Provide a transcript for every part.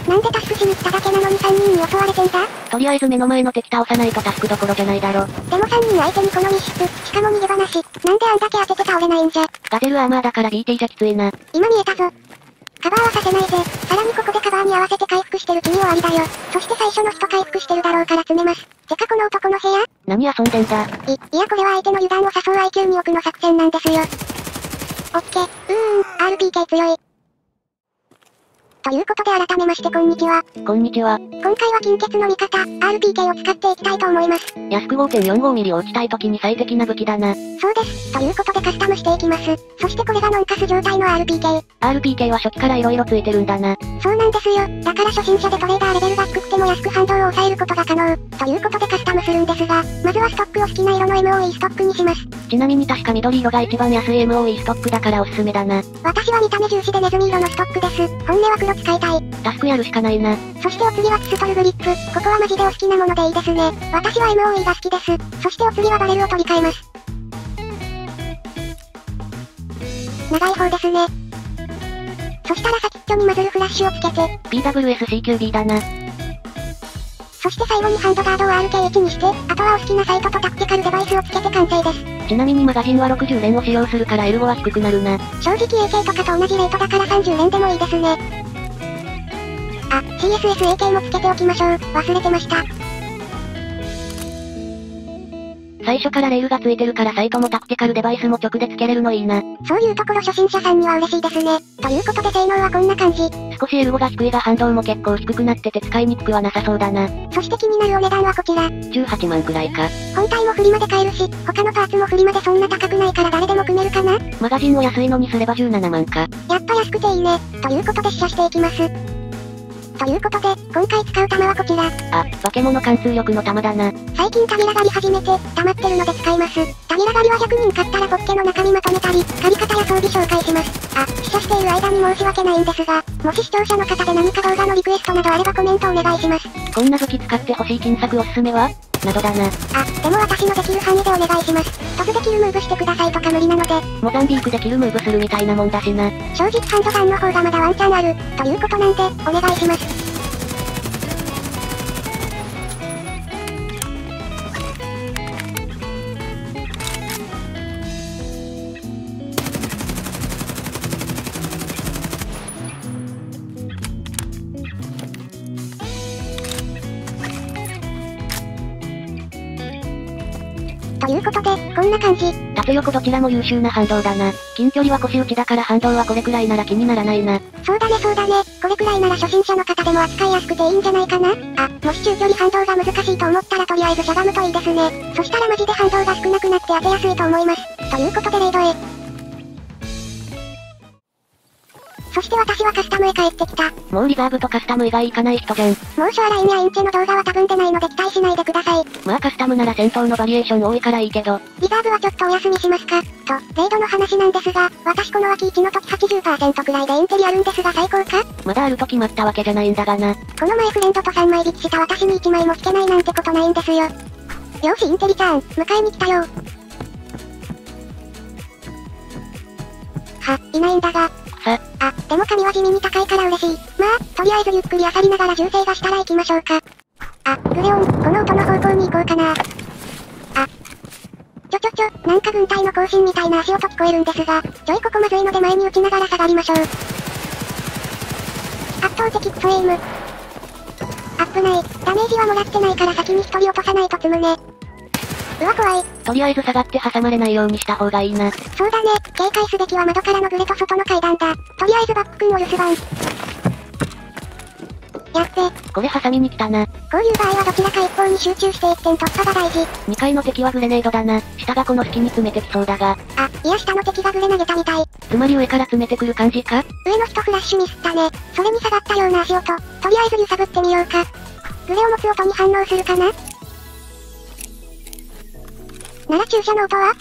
なんでタスクしに来ただけなのに3人に襲われてんだ？ とりあえず目の前の敵倒さないとタスクどころじゃないだろ。 でも3人相手にこの密室、しかも逃げ話、なんであんだけ当てて倒れないんじゃ。 ガゼルアーマーだから BT じゃきついな。 今見えたぞ。カバーはさせないぜ。さらにここでカバーに合わせて回復してる君終わりだよ。そして最初の人回復してるだろうから詰めます。てかこの男の部屋？ 何遊んでんだ。 いやこれは相手の油断を誘う IQ2 億の作戦なんですよ。オッケー、RPK 強い。ということで改めましてこんにちは。 こんにちは。 今回は金欠の味方、RPK を使っていきたいと思います。 安く 5.45 ミリを打ちたい時に最適な武器だな。 そうです。ということでカスタムしていきます。そしてこれがノンカス状態の RPK。 RPK は初期から色々ついてるんだな。 そうなんですよ。だから初心者でトレーダーレベルが低くても安く反動を抑えることが可能。ということでカスタムするんですが、まずはストックを好きな色の MOE ストックにします。 ちなみに確か緑色が一番安い MOE ストックだからおすすめだな。 私は見た目重視でネズミ色のストックです。本音は黒使いたい。 タスクやるしかないな。 そしてお次はピストルグリップ。ここはマジでお好きなものでいいですね。私は MOE が好きです。そしてお次はバレルを取り替えます。長い方ですね。そしたら先っちょにマズルフラッシュをつけて、 PWSCQB だな。 そして最後にハンドガードを RK1 にして、あとはお好きなサイトとタクティカルデバイスをつけて完成です。 ちなみにマガジンは60連を使用するから L5 は低くなるな。 正直 AK とかと同じレートだから30連でもいいですね。あ、CSSAK もつけておきましょう。忘れてました。 最初からレールがついてるからサイトもタクティカルデバイスも直でつけれるのいいな。 そういうところ初心者さんには嬉しいですね。ということで性能はこんな感じ。 少し L5 が低いが反動も結構低くなってて使いにくくはなさそうだな。 そして気になるお値段はこちら。 18万くらいか。 本体もフリマで買えるし、他のパーツもフリマでそんな高くないから誰でも組めるかな？ マガジンを安いのにすれば17万か。 やっぱ安くていいね。ということで試射していきます。ということで、今回使う弾はこちら。 あ、化け物貫通力の弾だな。 最近タビラ狩り始めて、溜まってるので使います。タビラ狩りは100人買ったらポッケの中身まとめたり、借り方や装備紹介します。あ、試写している間に申し訳ないんですが、もし視聴者の方で何か動画のリクエストなどあればコメントお願いします。 こんな武器使ってほしい金策おすすめはなどだな。 あ、でも私のできる範囲でお願いします。突でキルムーブしてくださいとか無理なので。 モザンビークでキルムーブするみたいなもんだしな。 正直ハンドガンの方がまだワンチャンある、ということなんで、お願いします。ということで、こんな感じ。 縦横どちらも優秀な反動だな。近距離は腰打ちだから反動はこれくらいなら気にならないな。 そうだねそうだね。これくらいなら初心者の方でも扱いやすくていいんじゃないかな。あ、もし中距離反動が難しいと思ったらとりあえずしゃがむといいですね。そしたらマジで反動が少なくなって当てやすいと思います。ということでレイドへ。そして私はカスタムへ帰ってきた。 もうリザーブとカスタム以外行かない人じゃん。 もう将来にアインチェの動画は多分出ないので期待しないでください。 まあカスタムなら戦闘のバリエーション多いからいいけど。 リザーブはちょっとお休みしますか。と、レイドの話なんですが、私この秋1の時 80% くらいでインテリあるんですが最高か？ まだあると決まったわけじゃないんだがな。 この前フレンドと3枚引きした私に1枚も引けないなんてことないんですよ。よしインテリちゃん、迎えに来たよ。いないんだが。あ、でも髪は地味に高いから嬉しい。まあ、とりあえずゆっくり漁りながら銃声がしたら行きましょうか。あ、グレオン、この音の方向に行こうかな。あ。なんか軍隊の行進みたいな足音聞こえるんですが、ちょいここまずいので前に打ちながら下がりましょう。圧倒的クソエイム。危ない。ダメージはもらってないから先に一人落とさないと積むね。うわ怖い。とりあえず下がって挟まれないようにした方がいいな。 そうだね、警戒すべきは窓からのグレと外の階段だ。とりあえずバック君を留守番。やっべ。 これ挟みに来たな。 こういう場合はどちらか一方に集中して一点突破が大事。 2階の敵はグレネードだな。下がこの隙に詰めてきそうだが。 あ、いや下の敵がグレ投げたみたい。 つまり上から詰めてくる感じか？ 上の人フラッシュミスったね。それに下がったような足音。とりあえず揺さぶってみようか。グレを持つ音に反応するかな？なら注射の音は？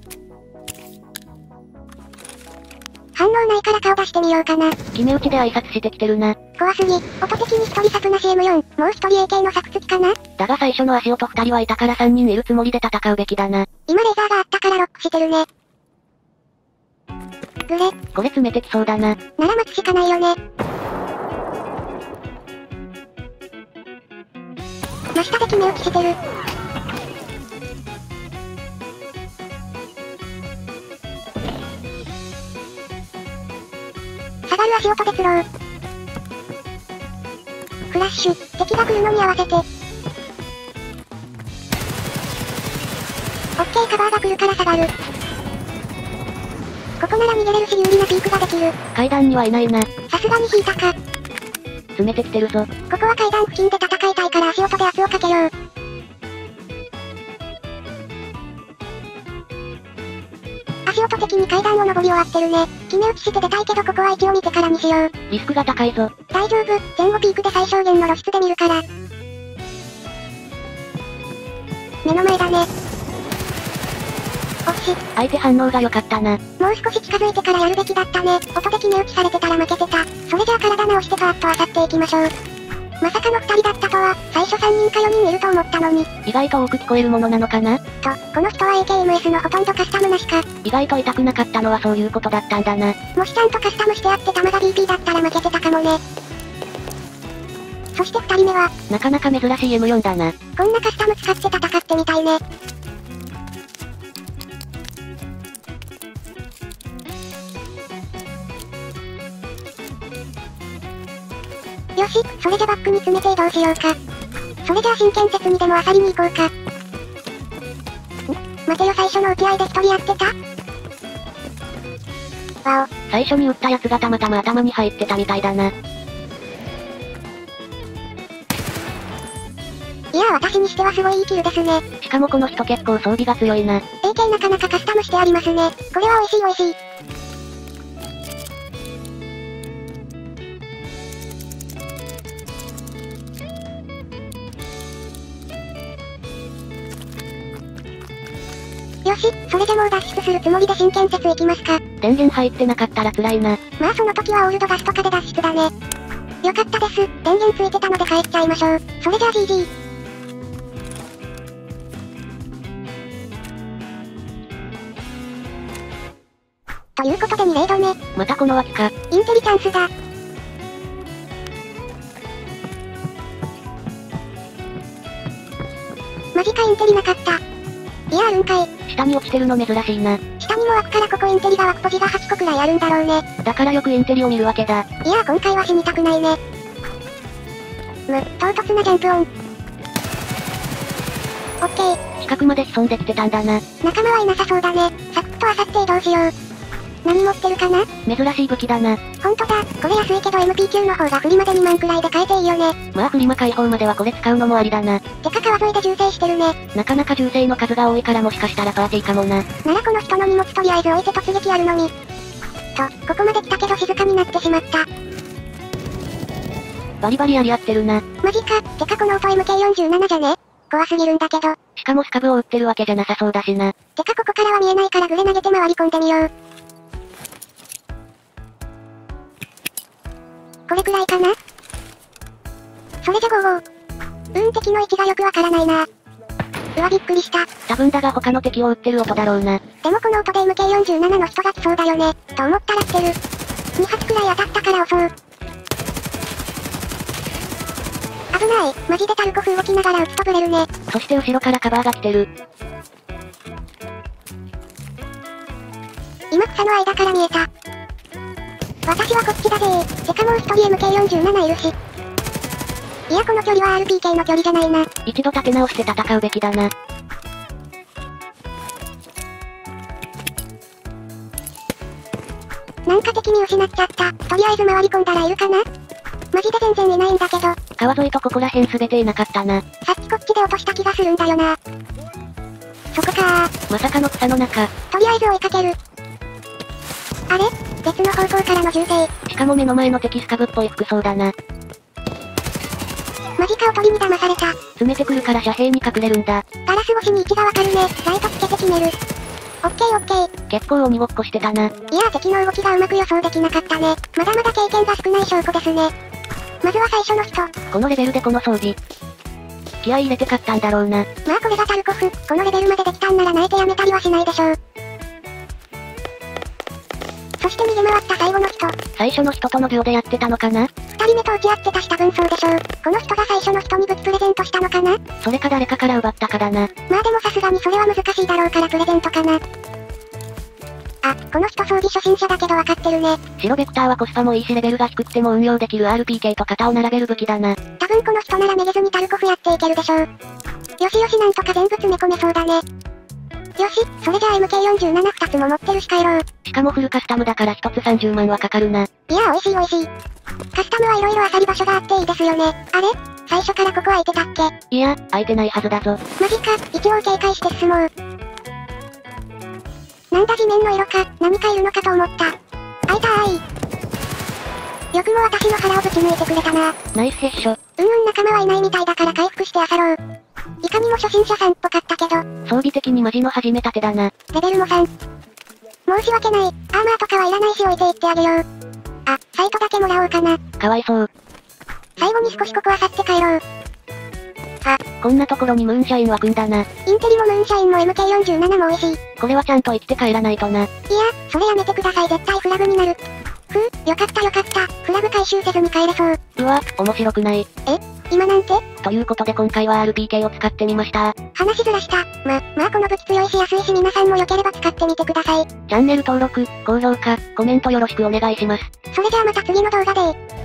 反応ないから顔出してみようかな。 決め打ちで挨拶してきてるな。 怖すぎ。音的に一人サプなし M4。もう一人 AK の作付きかな？ だが最初の足音2人はいたから3人いるつもりで戦うべきだな。 今レーザーがあったからロックしてるね。グレ。 これ詰めてきそうだな。 なら待つしかないよね。 真下で決め打ちしてる。下がる足音でスロー。フラッシュ、敵が来るのに合わせて。オッケー、カバーが来るから下がる。ここなら逃げれるし有利なピークができる。 階段にはいないな。 さすがに引いたか。 詰めてきてるぞ。 ここは階段付近で戦いたいから足音で圧をかけよう。足音的に階段を登り終わってるね。決め打ちして出たいけどここは位置を見てからにしよう。 リスクが高いぞ。 大丈夫、前後ピークで最小限の露出で見るから。目の前だね。惜しい。 相手反応が良かったな。 もう少し近づいてからやるべきだったね。音で決め打ちされてたら負けてた。それじゃあ体直してパーッと漁っていきましょう。まさかの2人だったとは、最初3人か4人いると思ったのに。 意外と多く聞こえるものなのかな？ と、この人は AKMS のほとんどカスタムなしか。 意外と痛くなかったのはそういうことだったんだな。 もしちゃんとカスタムしてあって弾が BP だったら負けてたかもね。そして2人目は、 なかなか珍しい M4 だな。 こんなカスタム使って戦ってみたいね。よし、それじゃバックに詰めて移動しようか。それじゃあ真剣説にでも漁りに行こうか。待てよ、最初の打ち合いで一人やってた？わお。 最初に撃ったやつがたまたま頭に入ってたみたいだな。 いやー、私にしてはすごいいいキルですね。 しかもこの人結構装備が強いな。 AK なかなかカスタムしてありますね。これは美味しい美味しい。よし、それじゃもう脱出するつもりで真剣説いきますか。 電源入ってなかったら辛いな。 まあその時はオールドガスとかで脱出だね。よかったです。電源ついてたので帰っちゃいましょう。それじゃあ GG。ということで2レード目。 またこの脇か。 インテリチャンスだ。マジかインテリなかった。いやあるんかい。 下に落ちてるの珍しいな。 下にも枠からここインテリが枠ポジが8個くらいあるんだろうね。 だからよくインテリを見るわけだ。 いや今回は死にたくないね。唐突なジャンプオン。オッケー。 近くまで潜んできてたんだな。 仲間はいなさそうだね。サクッと漁って移動しよう。何持ってるかな？ 珍しい武器だな。 ほんとだ、これ安いけど MP9 の方がフリマで2万くらいで買えていいよね。 まあフリマ解放まではこれ使うのもありだな。 てか川沿いで銃声してるね。 なかなか銃声の数が多いからもしかしたらパーティーかもな。 ならこの人の荷物とりあえず置いて突撃やるのに。と、ここまで来たけど静かになってしまった。 バリバリやり合ってるな。 マジか、てかこの音 MK47 じゃね？怖すぎるんだけど。 しかもスカブを撃ってるわけじゃなさそうだしな。 てかここからは見えないからグレ投げて回り込んでみよう。これくらいかな？それじゃゴーゴー。敵の位置がよくわからないな。うわびっくりした。 多分だが他の敵を撃ってる音だろうな。 でもこの音で MK47 の人が来そうだよね。と思ったら来てる。2発くらい当たったから襲う。危ない。マジでタルコフ動きながら撃つとブレるね。 そして後ろからカバーが来てる。 今草の間から見えた。私はこっちだぜー。てかもう一人 MK47 いるし。いやこの距離は RPK の距離じゃないな。 一度立て直して戦うべきだな。 なんか敵見失っちゃった。とりあえず回り込んだらいるかな？マジで全然いないんだけど。 川沿いとここら辺すべていなかったな。 さっきこっちで落とした気がするんだよな。そこかー。 まさかの草の中。 とりあえず追いかける。あれ？別の方向からの銃声。 しかも目の前の敵スカブっぽい服装だな。 マジかおとりに騙された。 詰めてくるから遮蔽に隠れるんだ。 ガラス越しに位置がわかるね。ライトつけて決める。オッケーオッケー。 結構鬼ごっこしてたな。 いやー敵の動きがうまく予想できなかったね。まだまだ経験が少ない証拠ですね。まずは最初の人。 このレベルでこの装備。気合い入れて勝ったんだろうな。 まあこれがタルコフ。このレベルまでできたんなら泣いてやめたりはしないでしょう。そそして逃げ回った最後の人。 最初の人との秒でやってたのかな？ 二人目と打ち合ってたし多分そうでしょう。この人が最初の人に武器プレゼントしたのかな？ それか誰かから奪ったかだな。 まあでもさすがにそれは難しいだろうからプレゼントかな。あ、この人装備初心者だけどわかってるね。 白ベクターはコスパもいいしレベルが低くても運用できる RPK と肩を並べる武器だな。 多分この人ならめげずにタルコフやっていけるでしょう。よしよしなんとか全部詰め込めそうだね。よし、それじゃあ MK47 つも持ってるし帰ろう。 しかもフルカスタムだから1つ30万はかかるな。 いやー美味しい美味しい。カスタムはいろいろ漁り場所があっていいですよね。あれ？最初からここ空いてたっけ？ いや、空いてないはずだぞ。 マジか、一応警戒して進もう。なんだ地面の色か、何かいるのかと思った。あいたーい。よくも私の腹をぶち抜いてくれたな。 ナイスヘッショ。 仲間はいないみたいだから回復して漁ろう。いかにも初心者さんっぽかったけど。 装備的にマジの始めたてだな。 レベルも3。申し訳ない。アーマーとかはいらないし置いていってあげよう。あ、サイトだけもらおうかな。 かわいそう。 最後に少しここ漁って帰ろう。 こんなところにムーンシャイン湧くんだな。 インテリもムーンシャインも MK47 も美味しい。 これはちゃんと生きて帰らないとな。 いや、それやめてください絶対フラグになる。よかったよかった。フラグ回収せずに帰れそう。 うわ、面白くない。 今なんて？ ということで今回は RPK を使ってみました。 話ずらした。まあこの武器強いし安いし皆さんも良ければ使ってみてください。チャンネル登録、高評価、コメントよろしくお願いします。 それじゃあまた次の動画で。